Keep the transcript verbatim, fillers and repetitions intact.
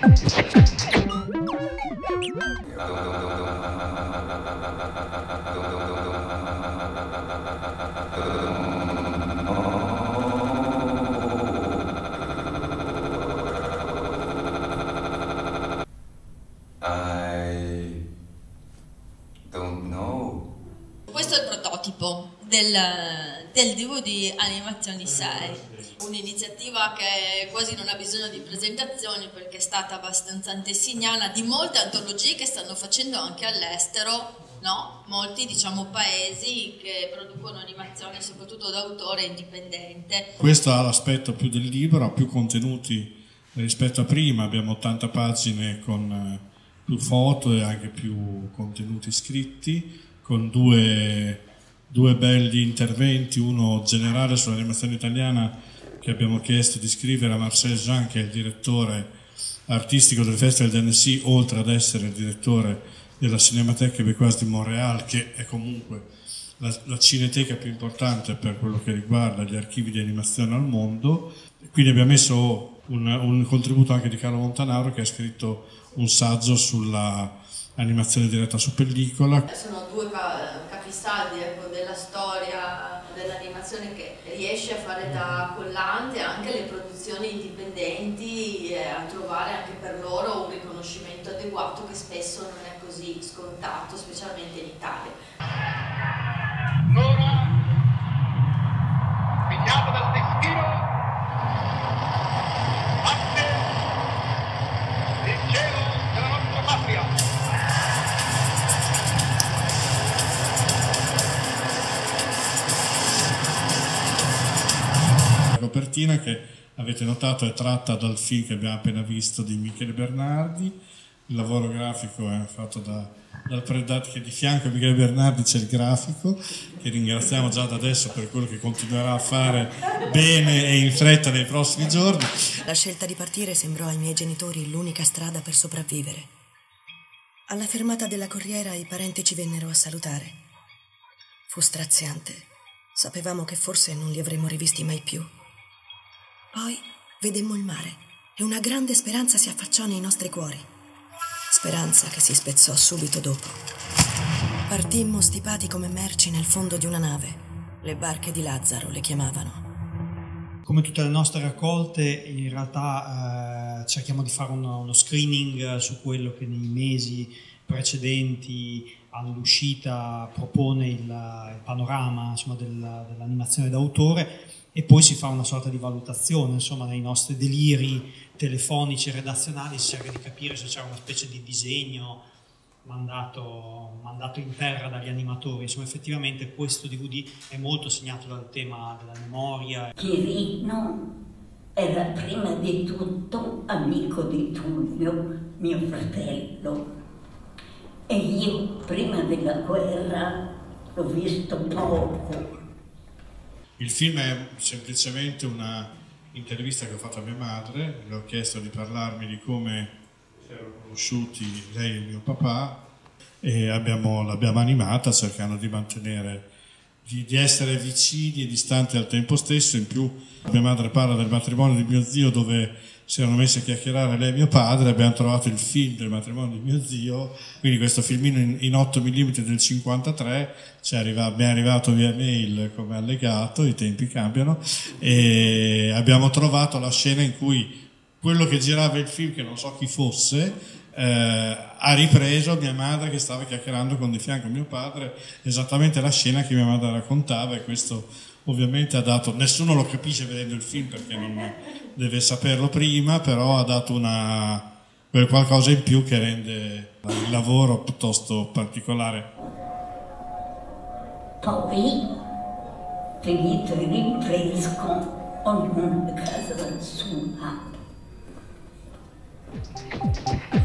Questo è il prototipo del, del D V D Animazioni sei, un'iniziativa che quasi non ha bisogno di presentazioni perché è stata abbastanza antesignana di molte antologie che stanno facendo anche all'estero, no? Molti diciamo paesi che producono animazione soprattutto d'autore indipendente. Questo ha l'aspetto più del libro, ha più contenuti rispetto a prima, abbiamo ottanta pagine con più foto e anche più contenuti scritti, con due, due belli interventi, uno generale sull'animazione italiana che abbiamo chiesto di scrivere a Marcel Jean, che è il direttore artistico del Festival di Annecy, oltre ad essere il direttore della Cinémathèque Québécoise di Montréal, che è comunque la, la cineteca più importante per quello che riguarda gli archivi di animazione al mondo. Quindi abbiamo messo un, un contributo anche di Carlo Montanaro, che ha scritto un saggio sulla animazione diretta su pellicola. Sono due capisaldi ecco, della storia dell'animazione che riesce a fare da collante anche le produzioni indipendenti e a trovare anche per loro un riconoscimento adeguato che spesso non è così scontato, specialmente in Italia. Ora, pigliato dal destino, batte il cielo della nostra patria. La copertina, che avete notato è tratta dal film che abbiamo appena visto di Michele Bernardi. Il lavoro grafico è fatto da, dal Predat, che di fianco a Michele Bernardi c'è il grafico, che ringraziamo già da adesso per quello che continuerà a fare bene e in fretta nei prossimi giorni. La scelta di partire sembrò ai miei genitori l'unica strada per sopravvivere. Alla fermata della corriera i parenti ci vennero a salutare. Fu straziante. Sapevamo che forse non li avremmo rivisti mai più. Poi vedemmo il mare e una grande speranza si affacciò nei nostri cuori. Speranza che si spezzò subito dopo. Partimmo stipati come merci nel fondo di una nave. Le barche di Lazzaro le chiamavano. Come tutte le nostre raccolte, in realtà eh, cerchiamo di fare uno, uno screening su quello che nei mesi precedenti all'uscita propone il, il panorama insomma, del, dell'animazione d'autore, e poi si fa una sorta di valutazione, insomma, nei nostri deliri telefonici e redazionali si cerca di capire se c'è una specie di disegno mandato, mandato in terra dagli animatori. Insomma, effettivamente questo D V D è molto segnato dal tema della memoria. Chirino era prima di tutto amico di Tullio, mio fratello, e io prima della guerra l'ho visto poco. Il film è semplicemente una intervista che ho fatto a mia madre, le ho chiesto di parlarmi di come si erano conosciuti lei e mio papà, e abbiamo, l'abbiamo animata cercando di mantenere, di, di essere vicini e distanti al tempo stesso. In più mia madre parla del matrimonio di mio zio, dove si erano messi a chiacchierare lei e mio padre, abbiamo trovato il film del matrimonio di mio zio, quindi questo filmino in, in otto millimetri del cinquantatré, ci arriva, mi è arrivato via mail come allegato, i tempi cambiano, e abbiamo trovato la scena in cui quello che girava il film, che non so chi fosse, eh, ha ripreso mia madre che stava chiacchierando con di fianco mio padre, esattamente la scena che mia madre raccontava, e questo ovviamente ha dato, nessuno lo capisce vedendo il film perché non deve saperlo prima, però ha dato una, quel qualcosa in più che rende il lavoro piuttosto particolare. Poi, finito il rinfresco, ognuno a casa sua.